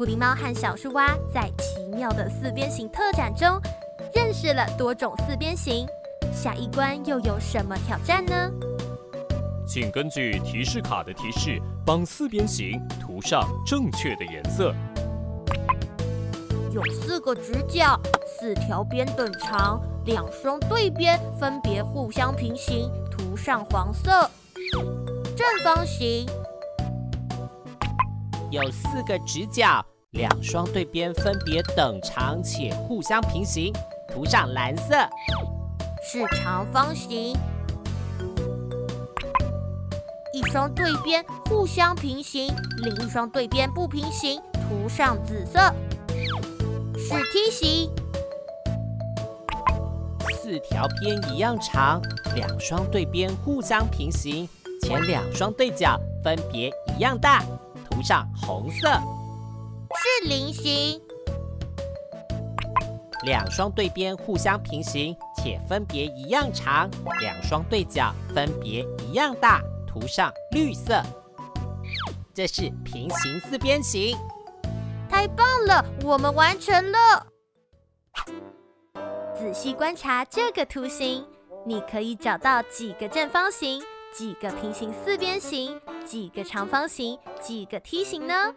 狐狸猫和小树蛙在奇妙的四边形特展中，认识了多种四边形。下一关又有什么挑战呢？ 请根据提示卡的提示，帮四边形涂上正确的颜色。 有4个直角，4条边等长，2双对边分别互相平行，涂上黄色。正方形有4个直角，2双对边分别等长且互相平行，涂上蓝色。 是长方形，1双对边互相平行，另1双对边不平行，涂上紫色。是梯形 ，4条边一样长，2双对边互相平行，前2双对角分别一样大，涂上红色。 是菱形 ，2双对边互相平行且分别一样长，2双对角分别一样大，涂上绿色。这是平行四边形。 太棒了，我们完成了！仔细观察这个图形，你可以找到几个正方形、几个平行四边形、几个长方形、几个梯形呢？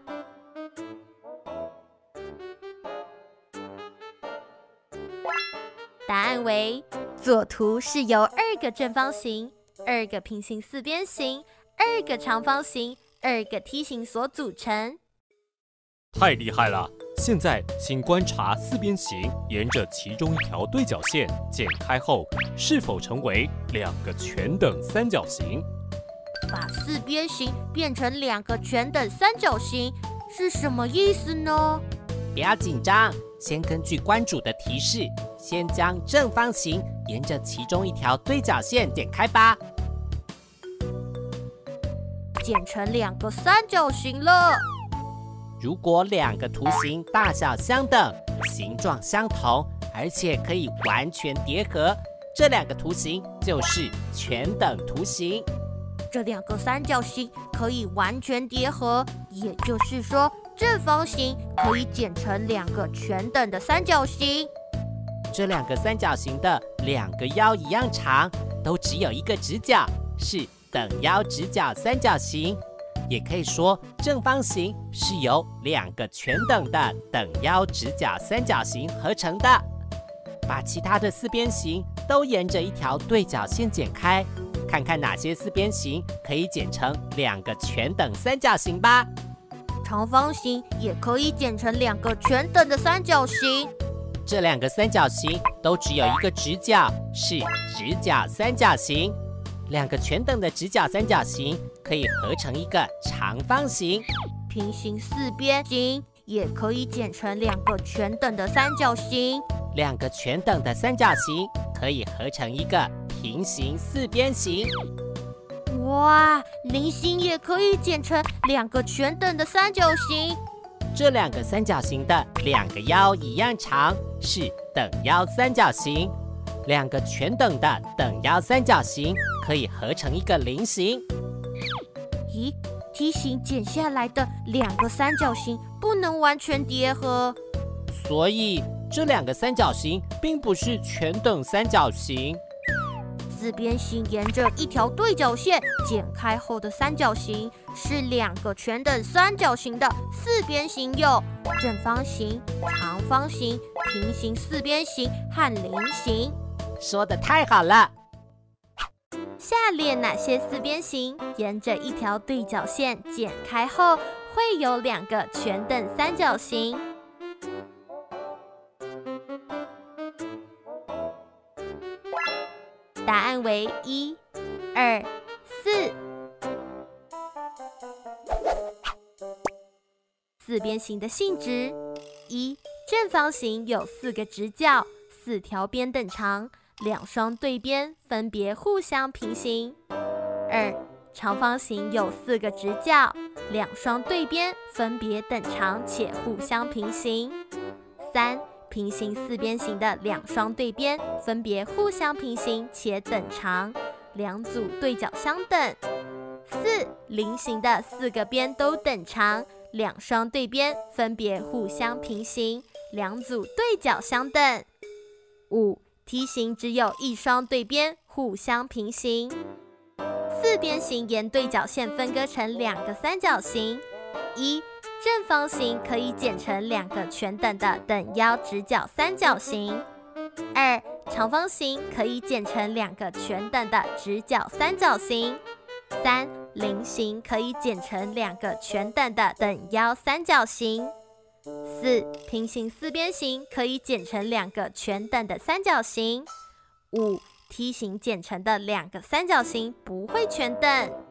答案为：左图是由2个正方形、2个平行四边形、2个长方形、2个梯形所组成。 太厉害了！现在请观察四边形沿着其中一条对角线剪开后，是否成为2个全等三角形。 把四边形变成2个全等三角形是什么意思呢？ 不要紧张，先根据关主的提示，先将正方形沿着其中一条对角线剪开吧。 剪成2个三角形了。 如果2个图形大小相等、形状相同，而且可以完全叠合，这2个图形就是全等图形。 这2个三角形可以完全叠合，也就是说，正方形可以剪成2个全等的三角形。 这2个三角形的2个腰一样长，都只有1个直角，是等腰直角三角形。也可以说，正方形是由2个全等的等腰直角三角形合成的。把其他的四边形都沿着一条对角线剪开，看看哪些四边形可以剪成2个全等三角形吧。 长方形也可以剪成2个全等的三角形。 这2个三角形都只有1个直角，是直角三角形。2个全等的直角三角形可以合成一个长方形。 平行四边形也可以剪成2个全等的三角形。 2个全等的三角形可以合成一个平行四边形。 哇，菱形也可以剪成2个全等的三角形。 这2个三角形的2个腰一样长，是等腰三角形。2个全等的等腰三角形可以合成一个菱形。 咦，梯形剪下来的2个三角形不能完全叠合， 所以这2个三角形并不是全等三角形。 四边形沿着一条对角线剪开后的三角形是2个全等三角形的四边形，有正方形、长方形、平行四边形和菱形。 说得太好了！ 下列哪些四边形沿着一条对角线剪开后会有2个全等三角形？答案为1、2、4。四边形的性质：一、正方形有4个直角，4条边等长，2双对边分别互相平行。2、长方形有4个直角，2双对边分别等长且互相平行。3、平行四边形的2双对边分别互相平行且等长，2组对角相等。4、菱形的4个边都等长两双对边分别互相平行，两组对角相等。5. 梯形只有一双对边互相平行。四边形沿对角线分割成两个三角形。1. 正方形可以剪成两个全等的等腰直角三角形。2. 长方形可以剪成两个全等的直角三角形。3. 菱形可以剪成两个全等的等腰三角形。4. 平行四边形可以剪成两个全等的三角形。5. 梯形剪成的两个三角形不会全等。